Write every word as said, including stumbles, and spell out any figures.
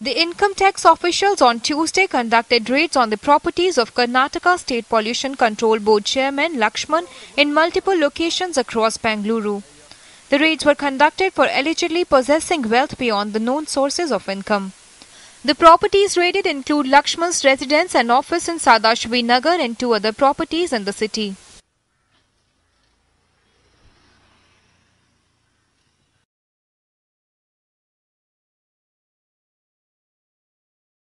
The income tax officials on Tuesday conducted raids on the properties of Karnataka State Pollution Control Board Chairman Lakshman in multiple locations across Bengaluru. The raids were conducted for allegedly possessing wealth beyond the known sources of income. The properties raided include Lakshman's residence and office in Sadashivi Nagar and two other properties in the city.